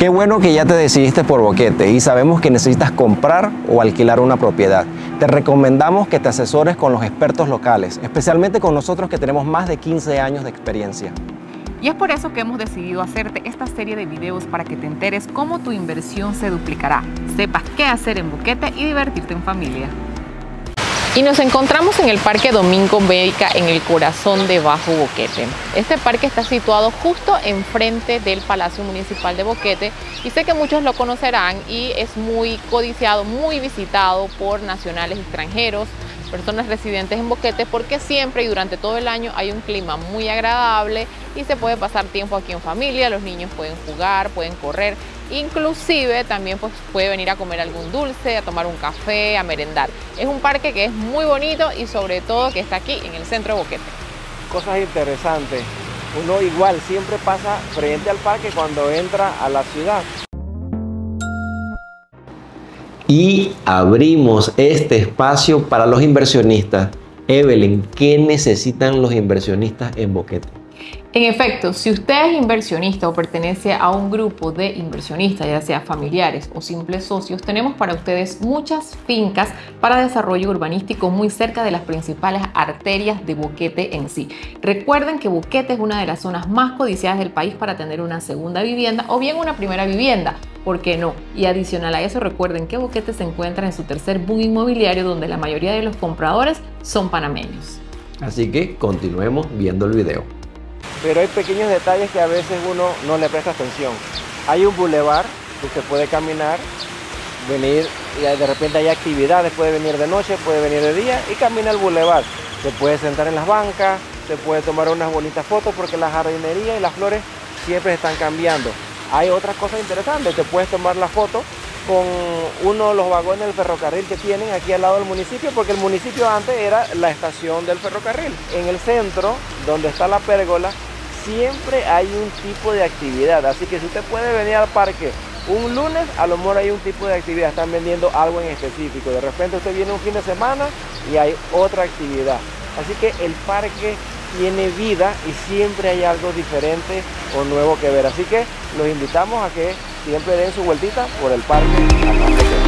Qué bueno que ya te decidiste por Boquete y sabemos que necesitas comprar o alquilar una propiedad. Te recomendamos que te asesores con los expertos locales, especialmente con nosotros que tenemos más de 15 años de experiencia. Y es por eso que hemos decidido hacerte esta serie de videos para que te enteres cómo tu inversión se duplicará, sepas qué hacer en Boquete y divertirte en familia. Y nos encontramos en el Parque Domingo Béica, en el corazón de Bajo Boquete. Este parque está situado justo enfrente del Palacio Municipal de Boquete y sé que muchos lo conocerán y es muy codiciado, muy visitado por nacionales y extranjeros, personas residentes en Boquete, porque siempre y durante todo el año hay un clima muy agradable y se puede pasar tiempo aquí en familia, los niños pueden jugar, pueden correr, inclusive también pues puede venir a comer algún dulce, a tomar un café, a merendar. Es un parque que es muy bonito y sobre todo que está aquí en el centro de Boquete. Cosas interesantes, uno igual siempre pasa frente al parque cuando entra a la ciudad. Y abrimos este espacio para los inversionistas. Evelyn, ¿qué necesitan los inversionistas en Boquete? En efecto, si usted es inversionista o pertenece a un grupo de inversionistas, ya sea familiares o simples socios, tenemos para ustedes muchas fincas para desarrollo urbanístico muy cerca de las principales arterias de Boquete en sí. Recuerden que Boquete es una de las zonas más codiciadas del país para tener una segunda vivienda o bien una primera vivienda. ¿Por qué no? Y adicional a eso, recuerden que Boquete se encuentra en su tercer boom inmobiliario donde la mayoría de los compradores son panameños. Así que continuemos viendo el video. Pero hay pequeños detalles que a veces uno no le presta atención. Hay un bulevar que se puede caminar, venir y de repente hay actividades, puede venir de noche, puede venir de día y camina el bulevar. Se puede sentar en las bancas, se puede tomar unas bonitas fotos porque la jardinería y las flores siempre están cambiando. Hay otras cosas interesantes, te puedes tomar la foto con uno de los vagones del ferrocarril que tienen aquí al lado del municipio, porque el municipio antes era la estación del ferrocarril. En el centro, donde está la pérgola, siempre hay un tipo de actividad, así que si usted puede venir al parque un lunes, a lo mejor hay un tipo de actividad, están vendiendo algo en específico, de repente usted viene un fin de semana y hay otra actividad, así que el parque tiene vida y siempre hay algo diferente o nuevo que ver, así que los invitamos a que siempre den su vueltita por el parque.